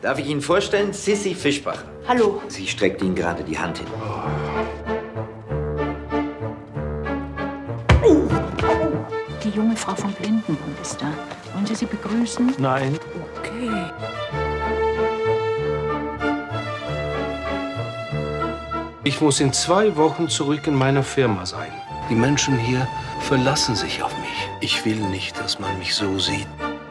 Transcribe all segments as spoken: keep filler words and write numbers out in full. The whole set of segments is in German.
Darf ich Ihnen vorstellen? Sissi Fischbach. Hallo. Sie streckt Ihnen gerade die Hand hin. Oh. Die junge Frau vom Blindenbund ist da. Wollen Sie sie begrüßen? Nein. Okay. Ich muss in zwei Wochen zurück in meiner Firma sein. Die Menschen hier verlassen sich auf mich. Ich will nicht, dass man mich so sieht.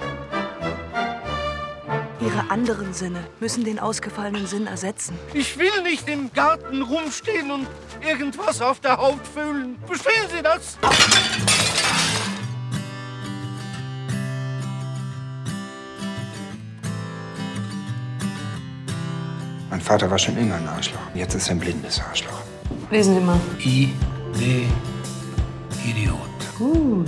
Ihre anderen Sinne müssen den ausgefallenen Sinn ersetzen. Ich will nicht im Garten rumstehen und irgendwas auf der Haut fühlen. Verstehen Sie das? Mein Vater war schon immer ein Arschloch. Jetzt ist er ein blindes Arschloch. Lesen Sie mal. I, D, Idiot. Gut.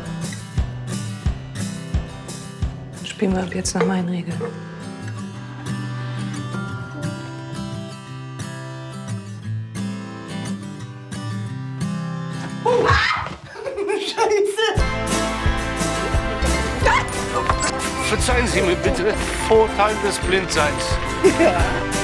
Spielen wir ab jetzt nach meinen Regeln. Oh. Scheiße! Verzeihen Sie mir bitte, Vorteil des Blindseins. Ja.